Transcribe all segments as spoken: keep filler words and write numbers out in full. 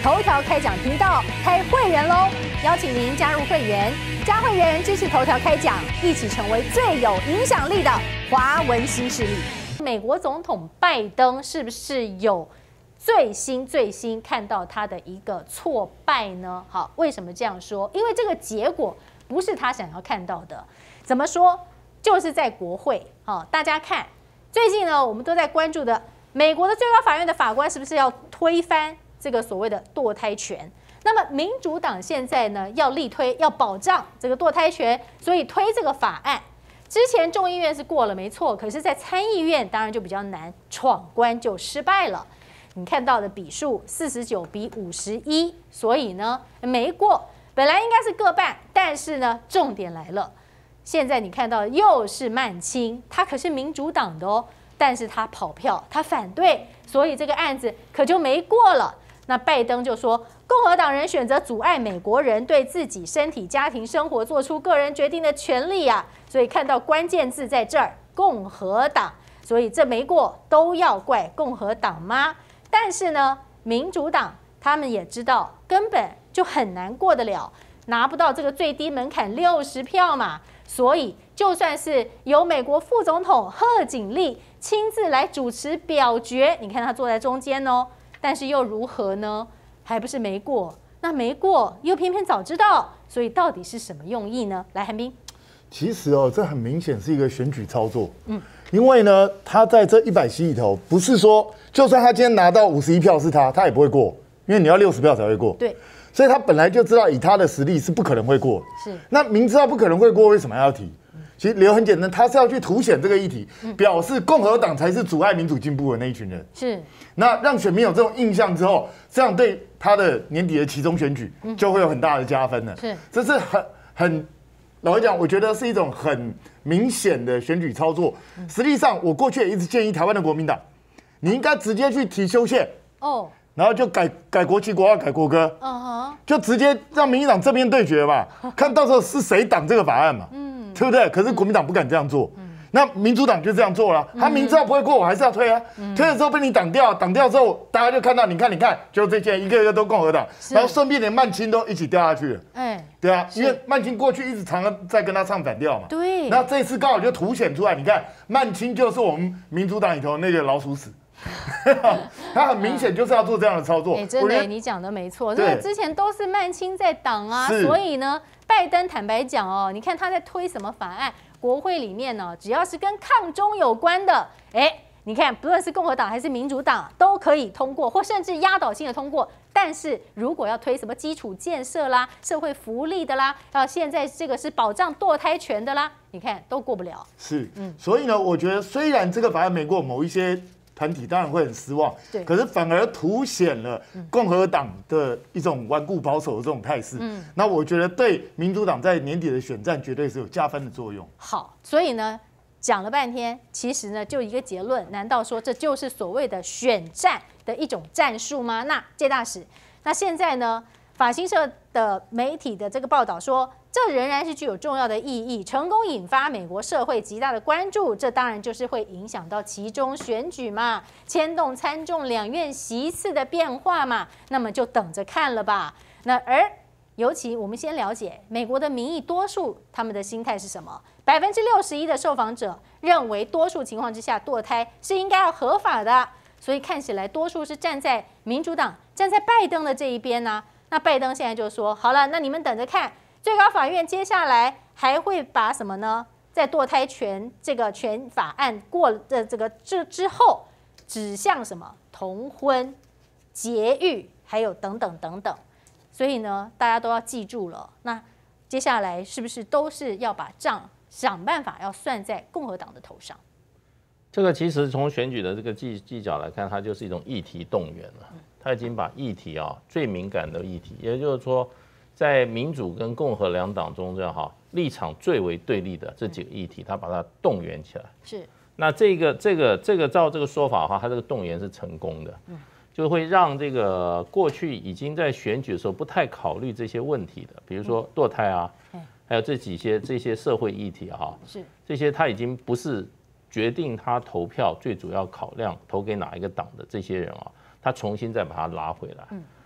头条开讲频道开会员喽！邀请您加入会员，加会员支持头条开讲，一起成为最有影响力的华文新势力。美国总统拜登是不是有最新最新看到他的一个挫败呢？好，为什么这样说？因为这个结果不是他想要看到的。怎么说？就是在国会，好，大家看，最近呢，我们都在关注的美国的最高法院的法官是不是要推翻这个所谓的堕胎权？那么民主党现在呢要力推，要保障这个堕胎权，所以推这个法案。之前众议院是过了，没错，可是，在参议院当然就比较难，闯关就失败了。你看到的比数四十九比五十一，所以呢没过。本来应该是各半，但是呢，重点来了。现在你看到的又是曼青，他可是民主党的哦，但是他跑票，他反对，所以这个案子可就没过了。那拜登就说，共和党人选择阻碍美国人对自己身体、家庭生活做出个人决定的权利啊，所以看到关键字在这儿，共和党，所以这没过都要怪共和党吗？但是呢，民主党他们也知道根本就很难过得了，拿不到这个最低门槛六十票嘛。所以，就算是由美国副总统贺锦丽亲自来主持表决，你看他坐在中间哦，但是又如何呢？还不是没过？那没过，又偏偏早知道，所以到底是什么用意呢？来，韩冰， 其实哦，这很明显是一个选举操作。嗯，因为呢，他在这一百席里头，不是说就算他今天拿到五十一票是他，他也不会过，因为你要六十票才会过。对。所以他本来就知道以他的实力是不可能会过，是。那明知道不可能会过，为什么要提？其实理由很简单，他是要去凸显这个议题，表示共和党才是阻碍民主进步的那一群人。是。那让选民有这种印象之后，这样对他的年底的期中选举就会有很大的加分了。是。这是很很老实讲，我觉得是一种很明显的选举操作。实际上，我过去也一直建议台湾的国民党，你应该直接去提修宪。哦。然后就改改国旗国号改国歌，嗯哼，就直接让民进党正面对决嘛，看到时候是谁挡这个法案嘛，嗯，对不对？可是国民党不敢这样做，嗯，那民主党就这样做了，他明知道不会过，我还是要推啊，推了之后被你挡掉，挡掉之后大家就看到，你看你看，就这些一个一个都共和党，然后顺便连曼青都一起掉下去了，哎，对啊，因为曼青过去一直常常在跟他唱反调嘛，对，那这次刚好就凸显出来，你看曼青就是我们民主党里头那个老鼠屎。他很明显就是要做这样的操作。哎， 真的，你讲的没错，这个之前都是曼青在挡啊，所以呢，拜登坦白讲哦，你看他在推什么法案，国会里面呢，只要是跟抗中有关的，哎，你看不论是共和党还是民主党都可以通过，或甚至压倒性的通过。但是如果要推什么基础建设啦、社会福利的啦，啊，现在这个是保障堕胎权的啦，你看都过不了。是，嗯， 所以呢，我觉得虽然这个法案没过，某一些团体当然会很失望，对，可是反而凸显了共和党的一种顽固保守的这种态势。嗯，那我觉得对民主党在年底的选战绝对是有加分的作用。 好，所以呢，讲了半天，其实呢就一个结论，难道说这就是所谓的选战的一种战术吗？那介大使，那现在呢，法新社的媒体的这个报道说，这仍然是具有重要的意义，成功引发美国社会极大的关注，这当然就是会影响到期中选举嘛，牵动参众两院席次的变化嘛，那么就等着看了吧。那而尤其我们先了解美国的民意多数他们的心态是什么？百分之六十一的受访者认为，多数情况之下堕胎是应该要合法的，所以看起来多数是站在民主党、站在拜登的这一边呢、啊。那拜登现在就说，好了，那你们等着看。最高法院接下来还会把什么呢？在堕胎权这个权法案过的这个之之后，指向什么同婚、节育，还有等等等等。所以呢，大家都要记住了。那接下来是不是都是要把账想办法要算在共和党的头上？ 这个其实从选举的这个技技巧来看，它就是一种议题动员了。他已经把议题啊最敏感的议题，也就是说，在民主跟共和两党中，这样哈立场最为对立的这几个议题，他把它动员起来。是。那这个这个这个照这个说法的话，他这个动员是成功的，嗯，就会让这个过去已经在选举的时候不太考虑这些问题的，比如说堕胎啊，还有这几些这些社会议题哈，是这些他已经不是决定他投票最主要考量投给哪一个党的这些人啊。他重新再把它拉回来，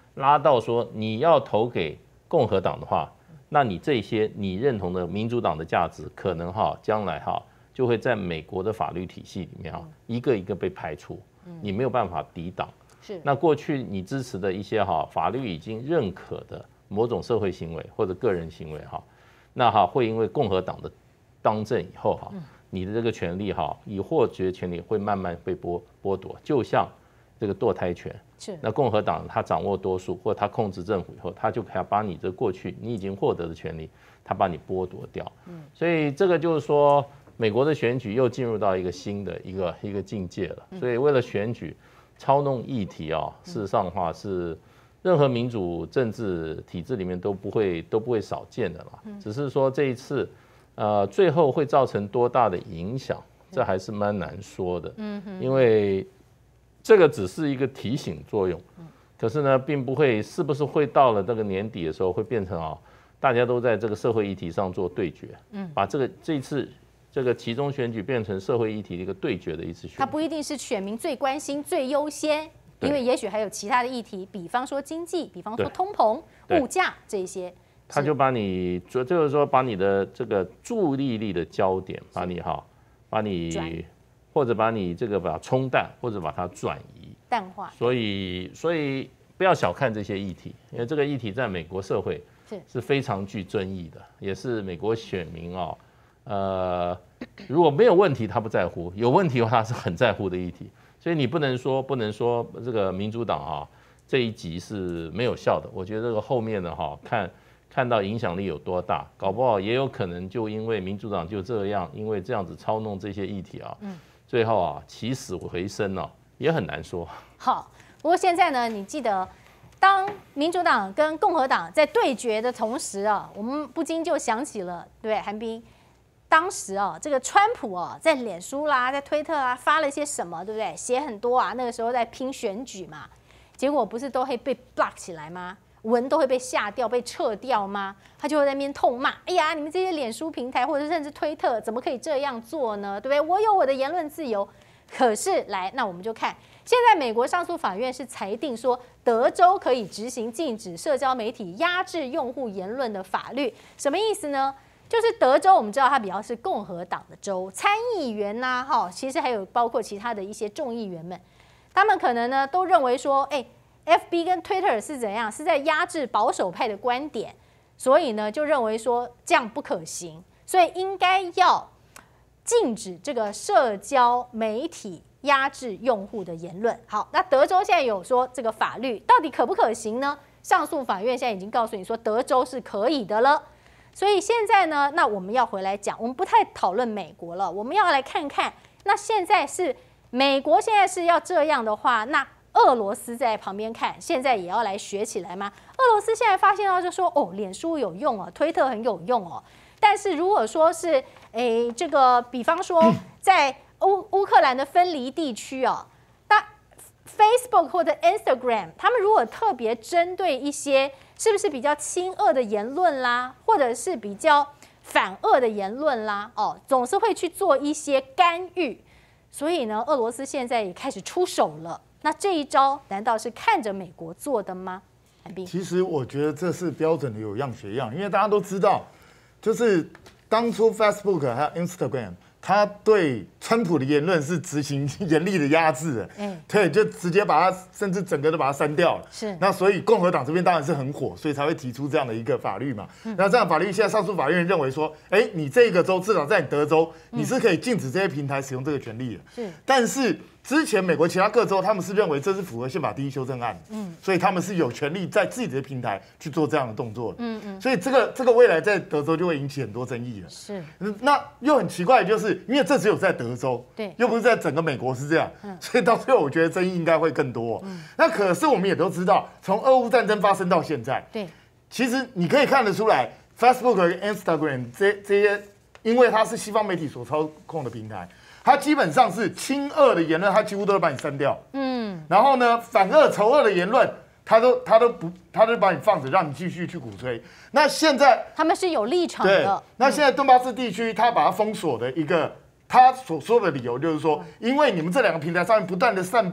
拉到说你要投给共和党的话，那你这些你认同的民主党的价值，可能哈将来哈就会在美国的法律体系里面哈一个一个被排除，你没有办法抵挡。是，那过去你支持的一些哈法律已经认可的某种社会行为或者个人行为哈，那哈会因为共和党的当政以后哈，你的这个权利哈，以获决权利会慢慢被剥剥夺，就像这个堕胎权。是，那共和党他掌握多数，或他控制政府以后，他就可以把你这过去你已经获得的权利，他把你剥夺掉。嗯，所以这个就是说，美国的选举又进入到一个新的一个一个境界了。所以为了选举操弄议题啊，事实上的话是任何民主政治体制里面都不会都不会少见的啦。只是说这一次，呃，最后会造成多大的影响，这还是蛮难说的。嗯，因为这个只是一个提醒作用，可是呢，并不会是不是会到了这个年底的时候会变成啊，大家都在这个社会议题上做对决，嗯，把这个这一次这个期中选举变成社会议题的一个对决的一次选举。 它不一定是选民最关心、最优先，因为也许还有其他的议题，比方说经济，比方说通膨、物价这些。 他就把你，就是说把你的这个注意力的焦点，把你哈，把你。或者把你这个把它冲淡，或者把它转移淡化。 所以，所以不要小看这些议题，因为这个议题在美国社会是非常具争议的，也是美国选民哦，呃，如果没有问题他不在乎，有问题的话他是很在乎的议题。所以你不能说不能说这个民主党啊这一集是没有效的。我觉得这个后面的哈看。看到影响力有多大，搞不好也有可能就因为民主党就这样，因为这样子操弄这些议题啊，嗯，最后啊起死回生哦、啊，也很难说。 好，不过现在呢，你记得，当民主党跟共和党在对决的同时啊，我们不禁就想起了，对，韩冰，当时啊，这个川普啊，在脸书啦，在推特啊发了些什么，对不对？写很多啊，那个时候在拼选举嘛，结果不是都会被 block 起来吗？文都会被下掉、被撤掉吗？他就会在那边痛骂：“哎呀，你们这些脸书平台或者甚至推特，怎么可以这样做呢？对不对？我有我的言论自由。”可是，来，那我们就看，现在美国上诉法院是裁定说，德州可以执行禁止社交媒体压制用户言论的法律。什么意思呢？就是德州，我们知道它比较是共和党的州，参议员呐、啊，哈，其实还有包括其他的一些众议员们，他们可能呢都认为说，哎。F B 跟 Twitter 是怎样？是在压制保守派的观点，所以呢，就认为说这样不可行，所以应该要禁止这个社交媒体压制用户的言论。好，那德州现在有说这个法律到底可不可行呢？上诉法院现在已经告诉你说德州是可以的了。所以现在呢，那我们要回来讲，我们不太讨论美国了，我们要来看看，那现在是美国现在是要这样的话，那俄罗斯在旁边看，现在也要来学起来吗？俄罗斯现在发现到就说，哦，脸书有用哦，推特很有用哦。但是如果说是，诶，这个比方说在乌乌克兰的分离地区哦，那 Facebook 或者 Instagram， 他们如果特别针对一些是不是比较亲俄的言论啦，或者是比较反俄的言论啦，哦，总是会去做一些干预。所以呢，俄罗斯现在也开始出手了。那这一招难道是看着美国做的吗？韩冰， 其实我觉得这是标准的有样学样，因为大家都知道，就是当初 Facebook 还有 Instagram， 他对川普的言论是执行严厉的压制的，嗯，对，就直接把他甚至整个都把他删掉了。是，那所以共和党这边当然是很火，所以才会提出这样的一个法律嘛。嗯、那这样法律现在上诉法院认为说，哎，你这个州至少在你德州，你是可以禁止这些平台使用这个权利的。是，但是。之前美国其他各州他们是认为这是符合宪法第一修正案，嗯，所以他们是有权利在自己的平台去做这样的动作的，嗯嗯，所以这个这个未来在德州就会引起很多争议了。是，那又很奇怪，就是因为这只有在德州，对，又不是在整个美国是这样，嗯，所以到最后我觉得争议应该会更多。嗯，那可是我们也都知道，从俄乌战争发生到现在，对，其实你可以看得出来 ，Facebook 和 Instagram 这这些，因为它是西方媒体所操控的平台。它基本上是亲俄的言论，它几乎都会把你删掉。嗯，然后呢，反俄仇俄的言论，它都它都不，它都把你放着，让你继续去鼓吹。那现在他们是有立场的。 对，那现在顿巴斯地区，他把它封锁的一个，他所说的理由就是说，因为你们这两个平台上面不断的散布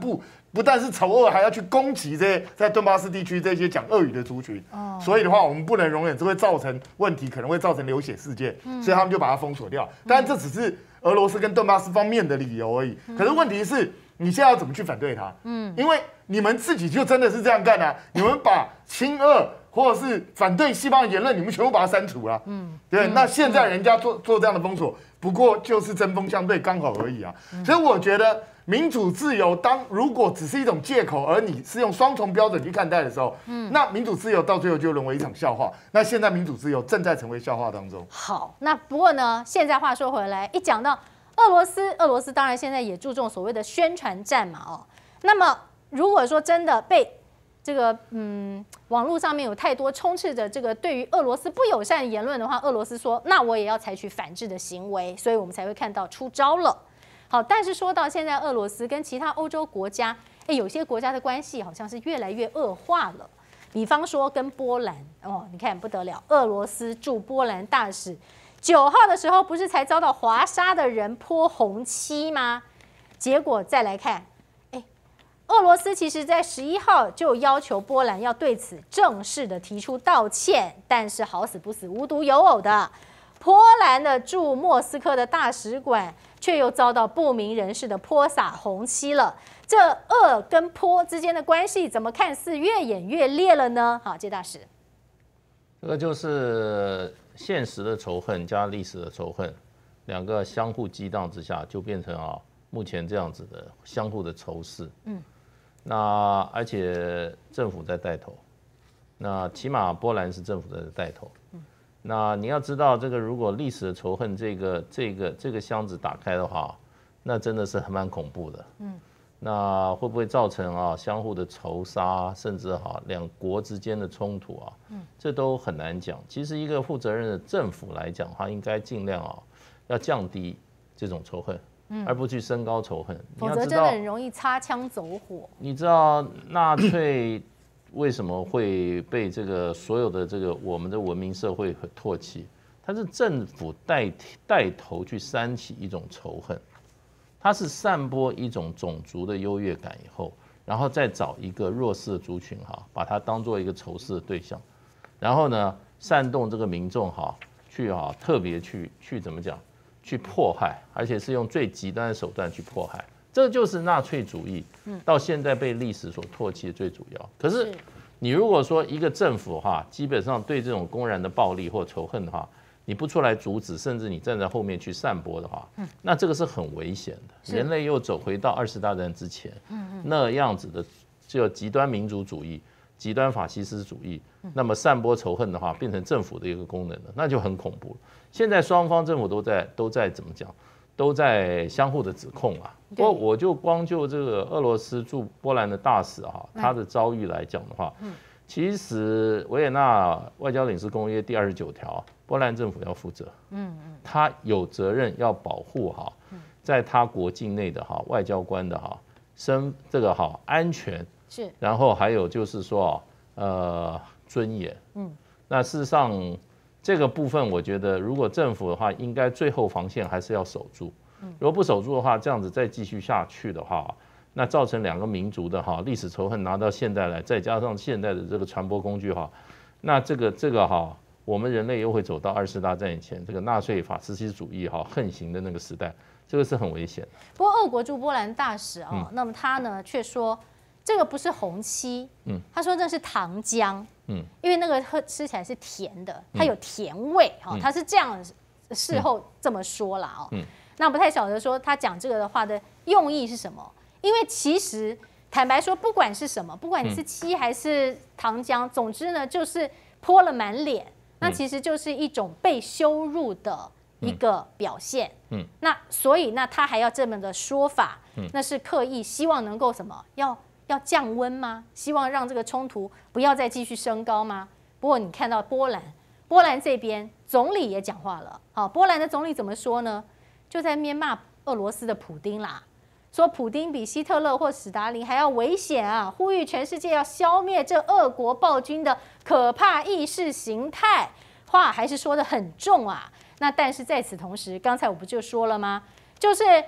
不但是丑恶，还要去攻击这些在顿巴斯地区这些讲俄语的族群。哦，所以的话，我们不能容忍，这会造成问题，可能会造成流血事件。嗯，所以他们就把它封锁掉。当然，这只是俄罗斯跟顿巴斯方面的理由而已。可是问题是，你现在要怎么去反对他？嗯，因为你们自己就真的是这样干啊！你们把亲俄或者是反对西方的言论，你们全部把它删除了。嗯，对。那现在人家做做这样的封锁，不过就是针锋相对刚好而已啊。所以我觉得。民主自由，当如果只是一种借口，而你是用双重标准去看待的时候，嗯，那民主自由到最后就沦为一场笑话。那现在民主自由正在成为笑话当中。 好，那不过呢，现在话说回来，一讲到俄罗斯，俄罗斯当然现在也注重所谓的宣传战嘛，哦，那么如果说真的被这个嗯网络上面有太多充斥着这个对于俄罗斯不友善的言论的话，俄罗斯说，那我也要采取反制的行为，所以我们才会看到出招了。好，但是说到现在，俄罗斯跟其他欧洲国家，哎，有些国家的关系好像是越来越恶化了。比方说跟波兰，哦，你看不得了，俄罗斯驻波兰大使九号的时候不是才遭到华沙的人泼红漆吗？结果再来看，哎，俄罗斯其实在十一号就要求波兰要对此正式的提出道歉，但是好死不死，无独有偶的，波兰的驻莫斯科的大使馆。却又遭到不明人士的泼洒红漆了。这俄跟波之间的关系怎么看似越演越烈了呢？好，谢大使， 这个就是现实的仇恨加历史的仇恨，两个相互激荡之下，就变成啊目前这样子的相互的仇视。嗯，那而且政府在带头，那起码波兰是政府在带头。那你要知道，这个如果历史的仇恨这个这个这个箱子打开的话，那真的是还蛮恐怖的。嗯，那会不会造成啊相互的仇杀，甚至哈两国之间的冲突啊？嗯，这都很难讲。其实一个负责任的政府来讲，它应该尽量啊要降低这种仇恨，嗯，而不去升高仇恨。 否则真的很容易擦枪走火。你知道纳粹为什么会被这个所有的这个我们的文明社会很唾弃？它是政府带带头去煽起一种仇恨，它是散播一种种族的优越感以后，然后再找一个弱势的族群哈，把它当做一个仇视的对象，然后呢煽动这个民众哈去哈特别去去怎么讲去迫害，而且是用最极端的手段去迫害。这就是纳粹主义，到现在被历史所唾弃的最主要。可是，你如果说一个政府哈，基本上对这种公然的暴力或仇恨的话，你不出来阻止，甚至你站在后面去散播的话，那这个是很危险的。人类又走回到二次大战之前那样子的，就极端民族主义、极端法西斯主义，那么散播仇恨的话，变成政府的一个功能了，那就很恐怖了。现在双方政府都在都在怎么讲？都在相互的指控啊。不过我就光就这个俄罗斯驻波兰的大使哈，他的遭遇来讲的话，其实维也纳外交领事公约第二十九条，波兰政府要负责，嗯嗯，他有责任要保护哈，在他国境内的哈外交官的哈身这个哈安全是，然后还有就是说呃尊严，嗯，那事实上。这个部分，我觉得如果政府的话，应该最后防线还是要守住。如果不守住的话，这样子再继续下去的话，那造成两个民族的哈历史仇恨拿到现代来，再加上现代的这个传播工具哈，那这个这个哈，我们人类又会走到二次大战以前这个纳粹法西斯主义哈横行的那个时代，这个是很危险的。 不过，俄国驻波兰大使啊、哦，嗯、那么他呢却说。这个不是红漆，嗯，他说这是糖浆，嗯，因为那个喝吃起来是甜的，它有甜味，哈、嗯，他是这样事后这么说啦，哦，嗯，那不太晓得说他讲这个的话的用意是什么，因为其实坦白说，不管是什么，不管你是漆还是糖浆，总之呢就是泼了满脸，那其实就是一种被羞辱的一个表现，嗯，那所以那他还要这么的说法，嗯，那是刻意希望能够什么要。要降温吗？希望让这个冲突不要再继续升高吗？不过你看到波兰，波兰这边总理也讲话了。好，波兰的总理怎么说呢？就在面骂俄罗斯的普丁啦，说普丁比希特勒或史达林还要危险啊！呼吁全世界要消灭这俄国暴君的可怕意识形态。话还是说得很重啊。那但是在此同时，刚才我不就说了吗？就是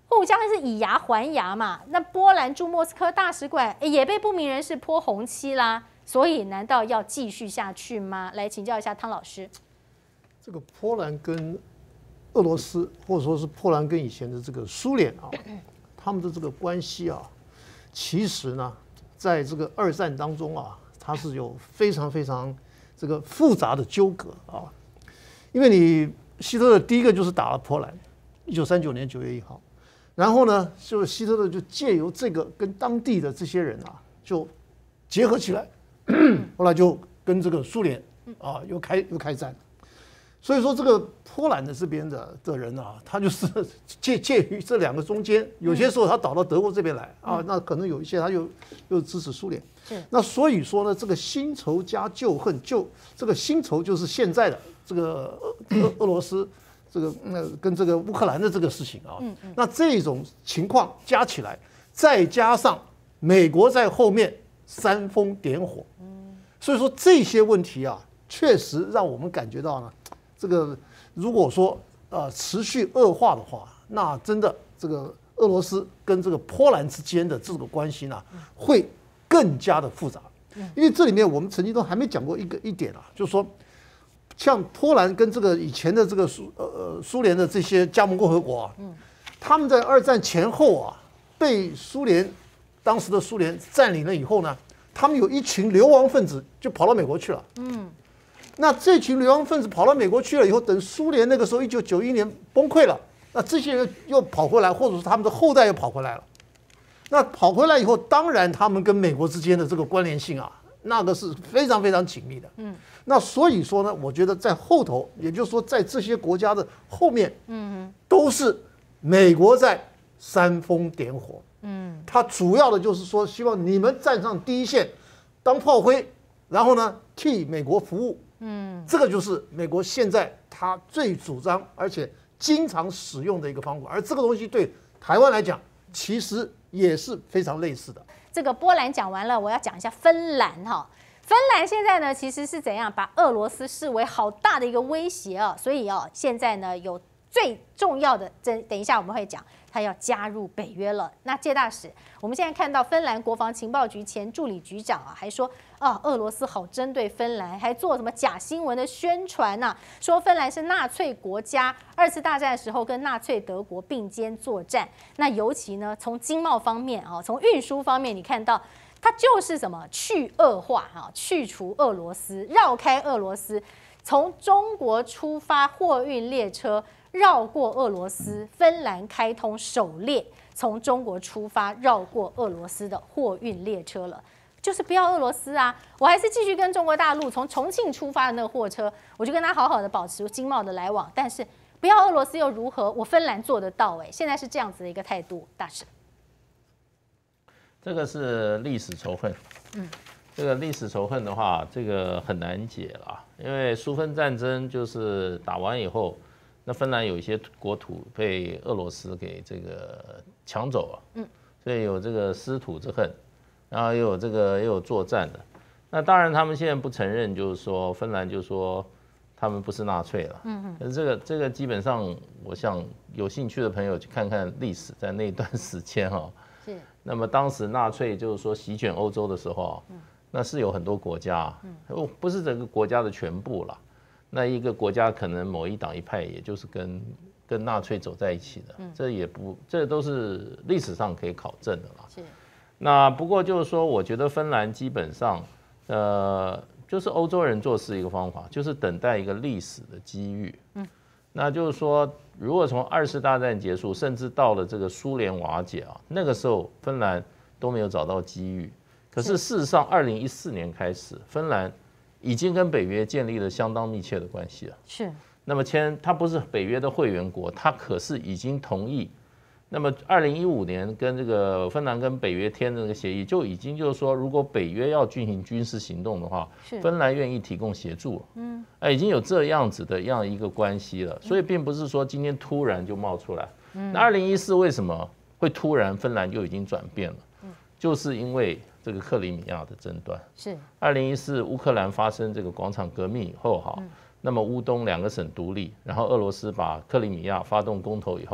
互相是以牙还牙嘛。那波兰驻莫斯科大使馆也被不明人士泼红漆啦，所以难道要继续下去吗？来请教一下汤老师。 这个波兰跟俄罗斯，或者说是波兰跟以前的这个苏联啊，他们的这个关系啊，其实呢，在这个二战当中啊，它是有非常非常这个复杂的纠葛啊。因为你希特勒第一个就是打了波兰，一九三九年九月一号，然后呢，就希特勒就借由这个跟当地的这些人啊，就结合起来，后来就跟这个苏联啊又开又开战。所以说，这个波兰的这边的的人啊，他就是介介于这两个中间，有些时候他倒到德国这边来啊，那可能有一些他又又支持苏联。那所以说呢，这个新仇加旧恨，就这个新仇就是现在的这个俄俄罗斯，这个那跟这个乌克兰的这个事情啊，那这种情况加起来，再加上美国在后面煽风点火，所以说这些问题啊，确实让我们感觉到呢。这个如果说呃持续恶化的话，那真的这个俄罗斯跟这个波兰之间的这个关系呢，会更加的复杂。因为这里面我们曾经都还没讲过一个一点啊，就是说，像波兰跟这个以前的这个苏呃呃苏联的这些加盟共和国啊，他们在二战前后啊，被苏联当时的苏联占领了以后呢，他们有一群流亡分子就跑到美国去了。嗯。那这群流亡分子跑到美国去了以后，等苏联那个时候一九九一年崩溃了，那这些人又跑回来，或者说他们的后代又跑回来了。那跑回来以后，当然他们跟美国之间的这个关联性啊，那个是非常非常紧密的。嗯，那所以说呢，我觉得在后头，也就是说在这些国家的后面，嗯，都是美国在煽风点火。嗯，它主要的就是说，希望你们站上第一线，当炮灰，然后呢替美国服务。嗯，这个就是美国现在他最主张而且经常使用的一个方法，而这个东西对台湾来讲，其实也是非常类似的。 这个波兰讲完了，我要讲一下芬兰哈。芬兰现在呢，其实是怎样把俄罗斯视为好大的一个威胁啊，所以哦，现在呢有最重要的，等等一下我们会讲。他要加入北约了。那介大使，我们现在看到芬兰国防情报局前助理局长啊，还说啊，俄罗斯好针对芬兰，还做什么假新闻的宣传呐、啊？说芬兰是纳粹国家，二次大战的时候跟纳粹德国并肩作战。那尤其呢，从经贸方面啊，从运输方面，你看到它就是什么去俄化啊，去除俄罗斯，绕开俄罗斯，从中国出发货运列车。绕过俄罗斯，芬兰开通首列从中国出发绕过俄罗斯的货运列车了，就是不要俄罗斯啊！我还是继续跟中国大陆从重庆出发的那个货车，我就跟他好好的保持经贸的来往，但是不要俄罗斯又如何？我芬兰做得到哎、欸，现在是这样子的一个态度，大使。 这个是历史仇恨，嗯，这个历史仇恨的话，这个很难解了，因为苏芬战争就是打完以后。那芬兰有一些国土被俄罗斯给这个抢走了，嗯，所以有这个失土之恨，然后又有这个又有作战的。那当然他们现在不承认，就是说芬兰就说他们不是纳粹了，嗯嗯。可是这个这个基本上，我想有兴趣的朋友去看看历史，在那段时间哈，是。那么当时纳粹就是说席卷欧洲的时候，嗯，那是有很多国家，嗯，不是整个国家的全部啦。那一个国家可能某一党一派，也就是跟跟纳粹走在一起的，这也不，这都是历史上可以考证的啦。是。那不过就是说，我觉得芬兰基本上，呃，就是欧洲人做事一个方法，就是等待一个历史的机遇。嗯。那就是说，如果从二次大战结束，甚至到了这个苏联瓦解啊，那个时候芬兰都没有找到机遇。可是事实上，二零一四年开始，芬兰已经跟北约建立了相当密切的关系了。是。那么签，它不是北约的会员国，它可是已经同意。那么二零一五年跟这个芬兰跟北约签的这个协议，就已经就是说，如果北约要进行军事行动的话，芬兰愿意提供协助。嗯。哎，已经有这样子的样一个关系了，所以并不是说今天突然就冒出来。嗯。那二零一四为什么会突然芬兰就已经转变了？嗯。就是因为这个克里米亚的争端是二零一四乌克兰发生这个广场革命以后哈，嗯、那么乌东两个省独立，然后俄罗斯把克里米亚发动公投以后，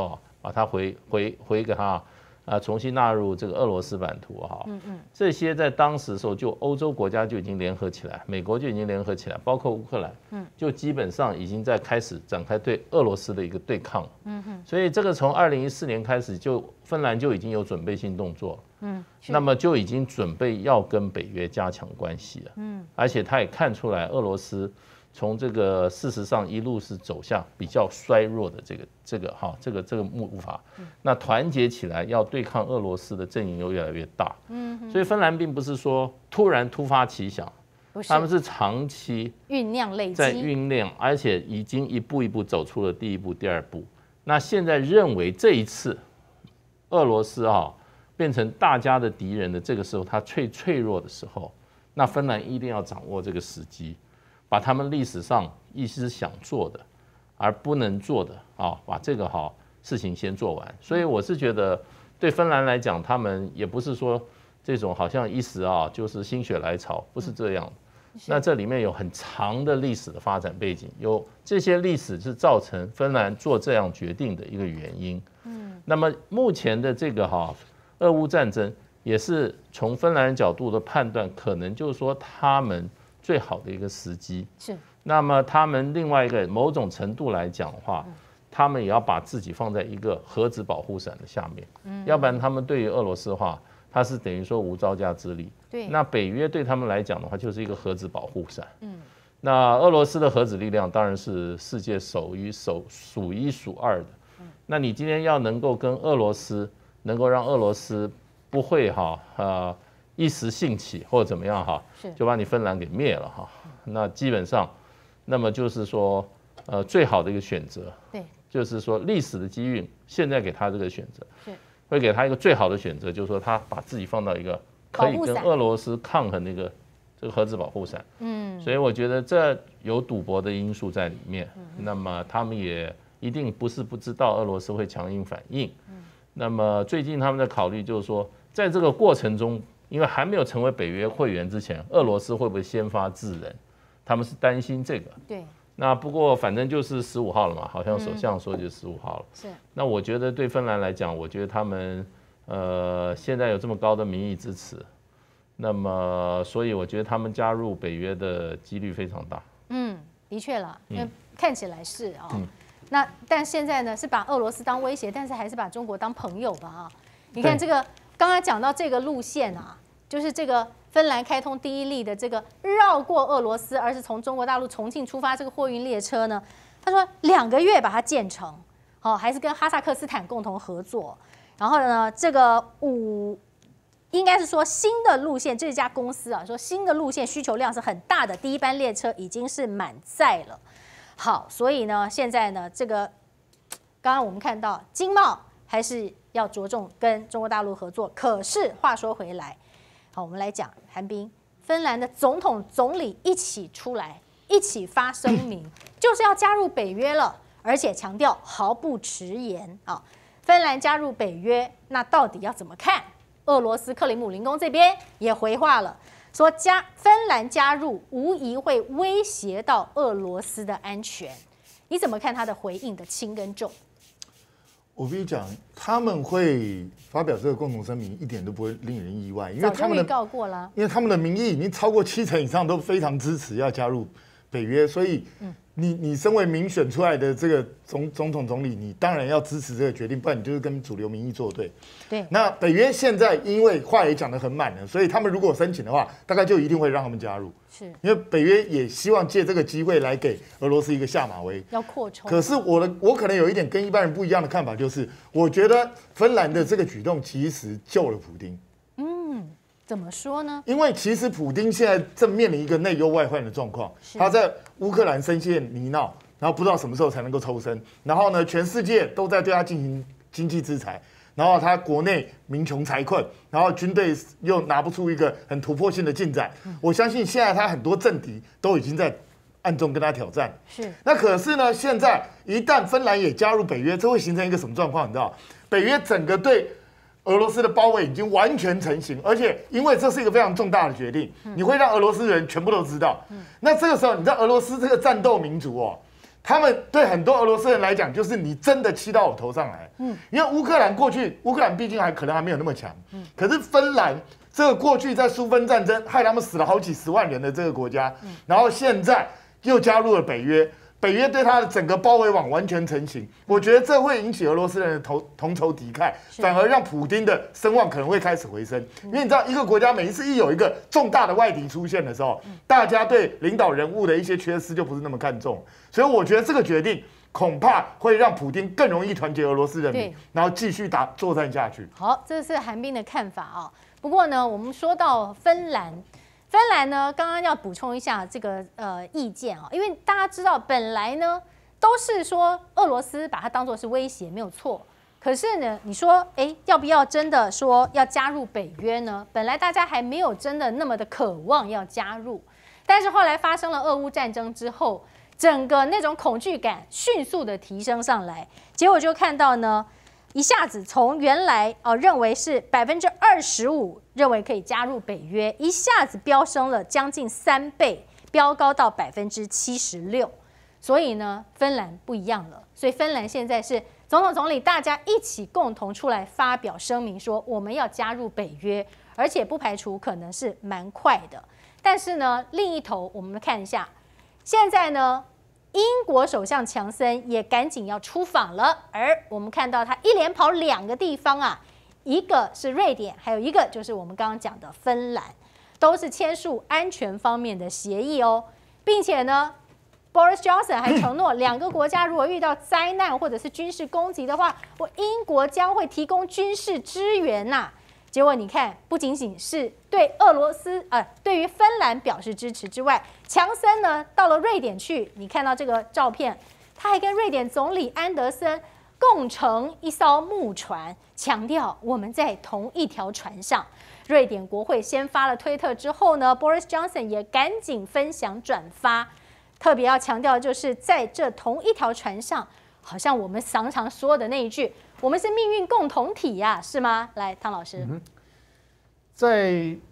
把它回回回给它。啊，重新纳入这个俄罗斯版图哈，嗯嗯，这些在当时的时候，就欧洲国家就已经联合起来，美国就已经联合起来，包括乌克兰，嗯，就基本上已经在开始展开对俄罗斯的一个对抗，嗯哼，所以这个从二零一四年开始，就芬兰就已经有准备性动作，嗯，那么就已经准备要跟北约加强关系了，嗯，而且他也看出来俄罗斯。从这个事实上一路是走向比较衰弱的这个这个哈这个这个步伐，那团结起来要对抗俄罗斯的阵营又越来越大，嗯，所以芬兰并不是说突然突发奇想，他们是长期酝酿累积， 在酝酿，而且已经一步一步走出了第一步、第二步。那现在认为这一次俄罗斯啊变成大家的敌人的这个时候，它最脆弱的时候，那芬兰一定要掌握这个时机。把他们历史上一直想做的，而不能做的啊，把这个好事情先做完。所以我是觉得，对芬兰来讲，他们也不是说这种好像一时啊就是心血来潮，不是这样的。那这里面有很长的历史的发展背景，有这些历史是造成芬兰做这样决定的一个原因。嗯，那么目前的这个哈俄乌战争，也是从芬兰人角度的判断，可能就是说他们。最好的一个时机是，那么他们另外一个某种程度来讲的话，他们也要把自己放在一个核子保护伞的下面，嗯，要不然他们对于俄罗斯的话，它是等于说无招架之力。对，那北约对他们来讲的话，就是一个核子保护伞。嗯，那俄罗斯的核子力量当然是世界首一首数一数二的。嗯，那你今天要能够跟俄罗斯，能够让俄罗斯不会哈呃。一时兴起或者怎么样哈，就把你芬兰给灭了哈。那基本上，那么就是说，呃，最好的一个选择，对，就是说历史的机遇，现在给他这个选择，是会给他一个最好的选择，就是说他把自己放到一个可以跟俄罗斯抗衡的一个这个核子保护伞。嗯，所以我觉得这有赌博的因素在里面。那么他们也一定不是不知道俄罗斯会强硬反应。嗯，那么最近他们在考虑，就是说在这个过程中。因为还没有成为北约会员之前，俄罗斯会不会先发制人？他们是担心这个。对。那不过反正就是十五号了嘛，好像首相说就是十五号了。是。那我觉得对芬兰来讲，我觉得他们呃现在有这么高的民意支持，那么所以我觉得他们加入北约的几率非常大。嗯， 的确啦，因为看起来是啊、哦嗯。那但现在呢是把俄罗斯当威胁，但是还是把中国当朋友吧啊？你看这个刚刚讲到这个路线啊。就是这个芬兰开通第一例的这个绕过俄罗斯，而是从中国大陆重庆出发这个货运列车呢，他说两个月把它建成，好，还是跟哈萨克斯坦共同合作。然后呢，这个五应该是说新的路线，这家公司啊说新的路线需求量是很大的，第一班列车已经是满载了。好，所以呢，现在呢，这个刚刚我们看到经贸还是要着重跟中国大陆合作，可是话说回来。好，我们来讲韩冰，芬兰的总统、总理一起出来，一起发声明，就是要加入北约了，而且强调毫不迟延啊。芬兰加入北约，那到底要怎么看？俄罗斯克里姆林宫这边也回话了，说加芬兰加入无疑会威胁到俄罗斯的安全。你怎么看他的回应的轻跟重？ 我必须讲，他们会发表这个共同声明，一点都不会令人意外，因为他们的告过了， 因为他们的民意已经超过七成以上都非常支持要加入北约，所以你你身为民选出来的这个总总统总理，你当然要支持这个决定，不然你就是跟主流民意作对。对，那北约现在因为话也讲得很满了，所以他们如果申请的话，大概就一定会让他们加入。是，因为北约也希望借这个机会来给俄罗斯一个下马威， 要扩充。 可是我的我可能有一点跟一般人不一样的看法，就是我觉得芬兰的这个举动其实救了普丁。 嗯，怎么说呢？ 因为其实普丁现在正面临一个内忧外患的状况，他在乌克兰深陷泥淖，然后不知道什么时候才能够抽身，然后呢，全世界都在对他进行经济制裁。然后他国内民穷财困，然后军队又拿不出一个很突破性的进展。我相信现在他很多政敌都已经在暗中跟他挑战。是。那可是呢，现在一旦芬兰也加入北约，这会形成一个什么状况？你知道，北约整个对俄罗斯的包围已经完全成型，而且因为这是一个非常重大的决定，你会让俄罗斯人全部都知道。那这个时候，你知道俄罗斯这个战斗民族哦。 他们对很多俄罗斯人来讲，就是你真的骑到我头上来。嗯，因为乌克兰过去，乌克兰毕竟还可能还没有那么强。嗯，可是芬兰这个过去在苏芬战争害他们死了好几十万人的这个国家，嗯、然后现在又加入了北约。北约对他的整个包围网完全成型，我觉得这会引起俄罗斯人的同同仇敌忾，反而让普丁的声望可能会开始回升。因为你知道，一个国家每一次一有一个重大的外敌出现的时候，大家对领导人物的一些缺失就不是那么看重，所以我觉得这个决定恐怕会让普丁更容易团结俄罗斯人民，然后继续打作战下去。 好，这是韩冰的看法啊。不过呢，我们说到芬兰。芬兰呢，刚刚要补充一下这个呃意见啊，因为大家知道，本来呢都是说俄罗斯把它当作是威胁，没有错。可是呢，你说，哎，要不要真的说要加入北约呢？本来大家还没有真的那么的渴望要加入，但是后来发生了俄乌战争之后，整个那种恐惧感迅速的提升上来，结果就看到呢。一下子从原来哦认为是百分之二十五认为可以加入北约，一下子飙升了将近三倍，飙高到百分之七十六。所以呢，芬兰不一样了。所以芬兰现在是总统总理大家一起共同出来发表声明说，我们要加入北约，而且不排除可能是蛮快的。但是呢，另一头我们看一下，现在呢。英国首相强森也赶紧要出访了，而我们看到他一连跑两个地方啊，一个是瑞典，还有一个就是我们刚刚讲的芬兰，都是签署安全方面的协议哦，并且呢 ，Boris Johnson 还承诺，两个国家如果遇到灾难或者是军事攻击的话，我英国将会提供军事支援呐、啊。结果你看，不仅仅是对俄罗斯，呃，对于芬兰表示支持之外，强森呢到了瑞典去，你看到这个照片，他还跟瑞典总理安德森共乘一艘木船，强调我们在同一条船上。瑞典国会先发了推特之后呢 ，Boris Johnson 也赶紧分享转发，特别要强调就是在这同一条船上，好像我们常常说的那一句。我们是命运共同体呀、啊，是吗？来，汤老师，嗯、 在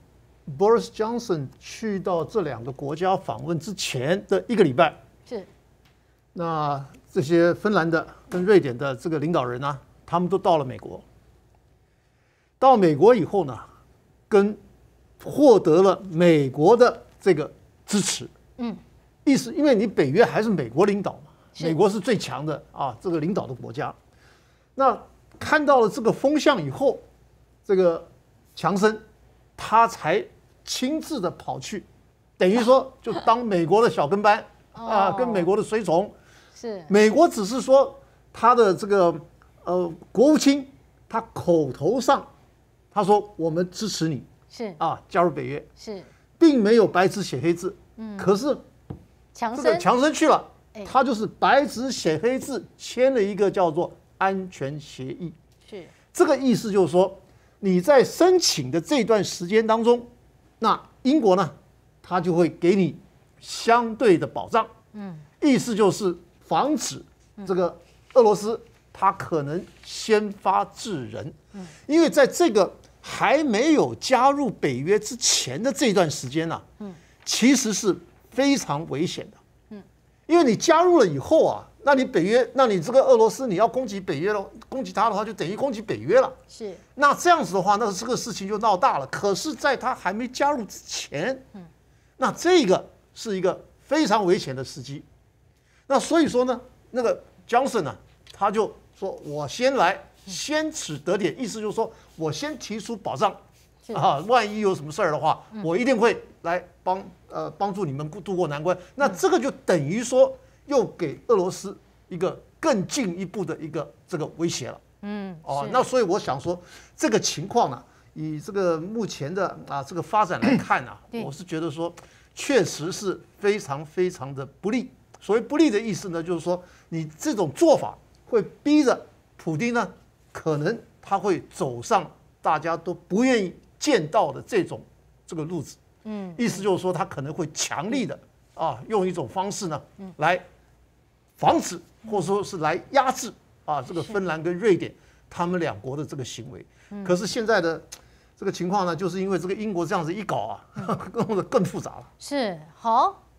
Boris Johnson 去到这两个国家访问之前的一个礼拜， 是， 那这些芬兰的跟瑞典的这个领导人呢、啊，他们都到了美国。到美国以后呢，跟获得了美国的这个支持，嗯，意思因为你北约还是美国领导嘛，美国是最强的啊，这个领导的国家。那看到了这个风向以后，这个强森他才亲自的跑去，等于说就当美国的小跟班啊，跟美国的随从。 是美国只是说他的这个呃国务卿，他口头上他说我们支持你， 是啊加入北约， 是， 并没有白纸写黑字。嗯，可是强森这个强森去了，他就是白纸写黑字签了一个叫做安全协议。 是这个意思，就是说你在申请的这段时间当中，那英国呢，他就会给你相对的保障。嗯，意思就是防止这个俄罗斯他可能先发制人。嗯，因为在这个还没有加入北约之前的这段时间呢、啊，嗯，其实是非常危险的。嗯，因为你加入了以后啊。那你北约，那你这个俄罗斯你要攻击北约了，攻击他的话就等于攻击北约了。 是。那这样子的话，那这个事情就闹大了。可是，在他还没加入之前，嗯，那这个是一个非常危险的时机。那所以说呢，那个 Johnson 呢，他就说我先来，先使得点，意思就是说我先提出保障，啊，万一有什么事儿的话，我一定会来帮呃帮助你们渡过难关。那这个就等于说。又给俄罗斯一个更进一步的一个这个威胁了，嗯，哦，那所以我想说，这个情况呢，以这个目前的啊这个发展来看呢、啊，我是觉得说，确实是非常非常的不利。所谓不利的意思呢，就是说你这种做法会逼着普丁呢，可能他会走上大家都不愿意见到的这种这个路子，嗯，意思就是说他可能会强力的啊用一种方式呢来。防止或者说是来压制啊，这个芬兰跟瑞典他们两国的这个行为。可是现在的这个情况呢，就是因为这个英国这样子一搞啊，弄得更复杂了。 是好，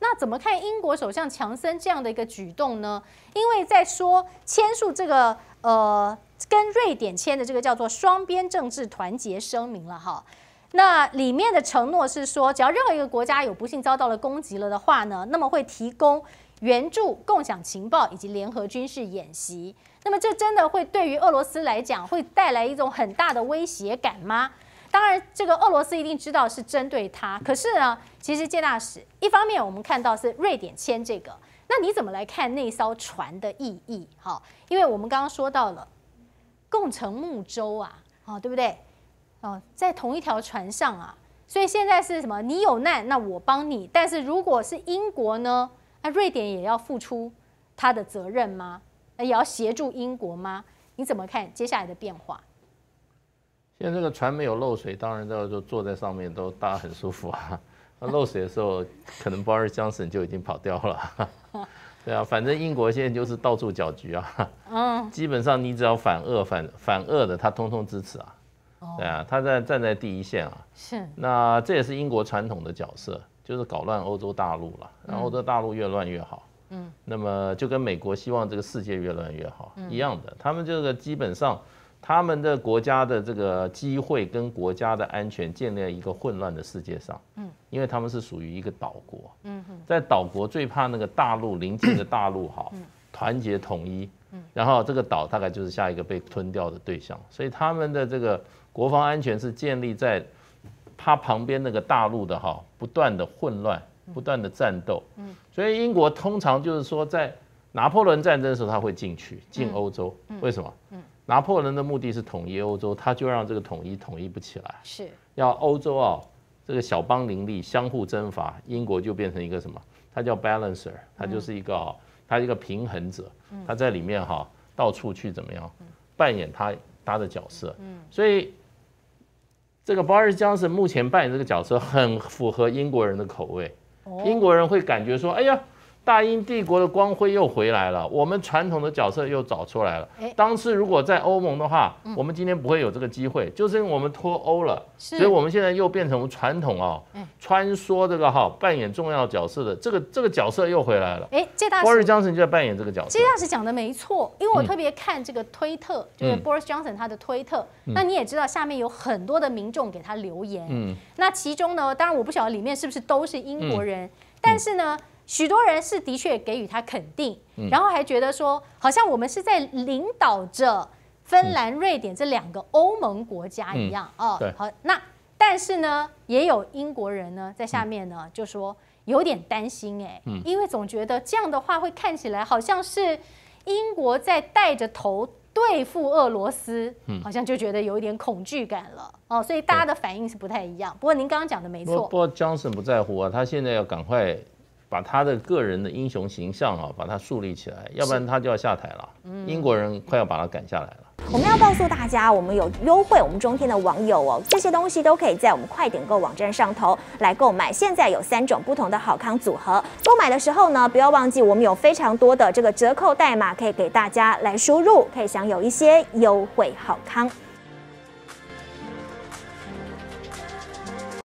那怎么看英国首相强森这样的一个举动呢？因为在说签署这个呃跟瑞典签的这个叫做双边政治团结声明了哈。那里面的承诺是说，只要任何一个国家有不幸遭到了攻击了的话呢，那么会提供援助、共享情报以及联合军事演习。那么这真的会对于俄罗斯来讲，会带来一种很大的威胁感吗？当然，这个俄罗斯一定知道是针对他。可是呢，其实介大使一方面我们看到是瑞典签这个，那你怎么来看那艘船的意义？好，因为我们刚刚说到了共乘木舟啊，哦，对不对？哦，在同一条船上啊，所以现在是什么？你有难，那我帮你。但是如果是英国呢？那瑞典也要付出他的责任吗？也要协助英国吗？你怎么看接下来的变化？ 现在这个船没有漏水，当然就坐在上面都大家很舒服啊。那漏水的时候，可能 Boris Johnson 就已经跑掉了。对啊，反正英国现在就是到处搅局啊。嗯，基本上你只要反俄反反俄的，他通通支持啊。对啊，他在站在第一线啊。是。那这也是英国传统的角色，就是搞乱欧洲大陆了，然后欧洲大陆越乱越好。嗯。那么就跟美国希望这个世界越乱越好一样的，他们这个基本上他们的国家的这个机会跟国家的安全建立在一个混乱的世界上。嗯。因为他们是属于一个岛国。嗯哼。在岛国最怕那个大陆邻近的大陆好团结统一。嗯。然后这个岛大概就是下一个被吞掉的对象，所以他们的这个国防安全是建立在它旁边那个大陆的哈不断的混乱、不断的战斗。嗯，所以英国通常就是说，在拿破仑战争的时候，他会进去进欧洲。为什么？嗯，拿破仑的目的是统一欧洲，他就让这个统一统一不起来。是，要欧洲啊这个小邦林立、相互征伐，英国就变成一个什么？它叫 balancer， 它就是一个啊，它一个平衡者。他在里面哈到处去怎么样扮演他。他的角色，所以这个 Boris Johnson 目前扮演这个角色很符合英国人的口味。英国人会感觉说：“哎呀，大英帝国的光辉又回来了，我们传统的角色又找出来了。当时如果在欧盟的话，我们今天不会有这个机会，就是因为我们脱欧了，所以我们现在又变成传统哦，穿梭这个哈扮演重要角色的这个这个角色又回来了。”哎，介大使 Boris Johnson 就在扮演这个角色。 介大使讲的没错，因为我特别看这个推特，就是 Boris Johnson 他的推特，那你也知道下面有很多的民众给他留言，嗯，那其中呢，当然我不晓得里面是不是都是英国人，但是呢。许多人是的确给予他肯定，然后还觉得说，好像我们是在领导着芬兰、瑞典这两个欧盟国家一样哦。好，那但是呢，也有英国人呢在下面呢就说有点担心哎，因为总觉得这样的话会看起来好像是英国在带着头对付俄罗斯，好像就觉得有一点恐惧感了哦，所以大家的反应是不太一样。不过您刚刚讲的没错， 不过 Johnson 不在乎啊，他现在要赶快。把他的个人的英雄形象啊，把他树立起来，要不然他就要下台了。英国人快要把他赶下来了。 我们要告诉大家，我们有优惠，我们中天的网友哦，这些东西都可以在我们快点购网站上头来购买。现在有三种不同的好康组合，购买的时候呢，不要忘记我们有非常多的这个折扣代码可以给大家来输入，可以享有一些优惠好康。